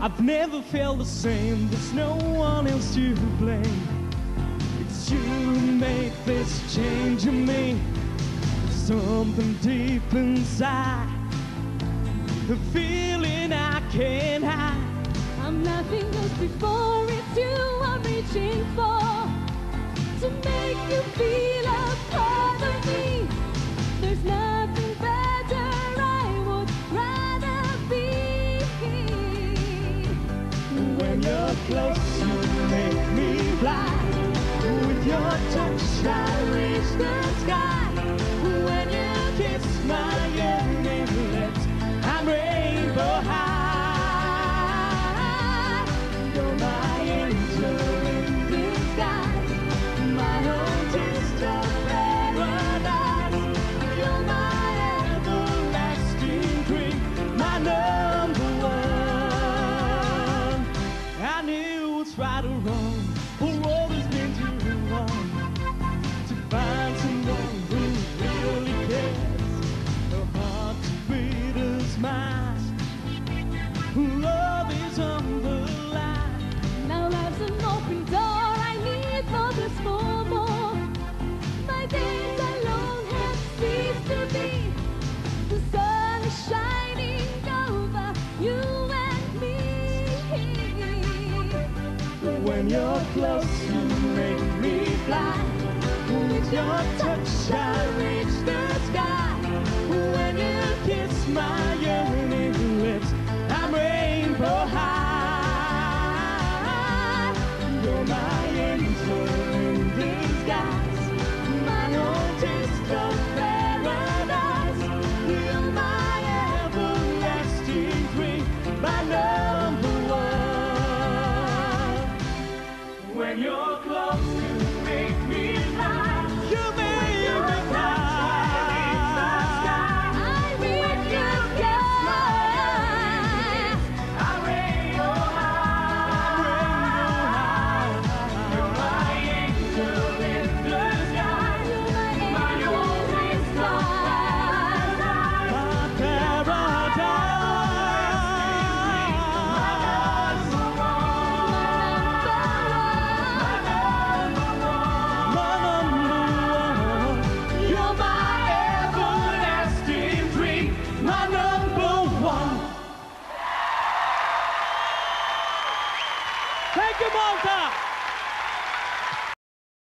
I've never felt the same, there's no one else to blame. It's you who made this change in me. Something deep inside, the feeling I can't hide. I'm nothing else before, it's you I'm reaching for. To make you feel a part of me. There's nothing better, I would rather be. When you're close, you make me fly. With your touch, I reach the sky. When you kiss my yearning lips, I'm rainbow high. You're my angel in disguise, my own taste of paradise. You're my everlasting dream, my number one. I knew it's right or wrong, the road has been too long to find someone who really cares. The heart to beat is mine, love is on the line. Now life's an open door, I need more, there's more. My days alone have ceased to be. The sun is shining over you and me. When you're close, you make me fly. With your touch, I reach the sky. When you kiss my yearning lips, I'm rainbow high. You're my angel in disguise, my own taste of paradise. You're my everlasting dream, my number one. When you're close, you make me fly. You make me fly. I reach the sky. I'm rainbow high. You're my angel in the sky. My own taste of paradise. My paradise. You're my everlasting dream, my number one. Thank you, Malta.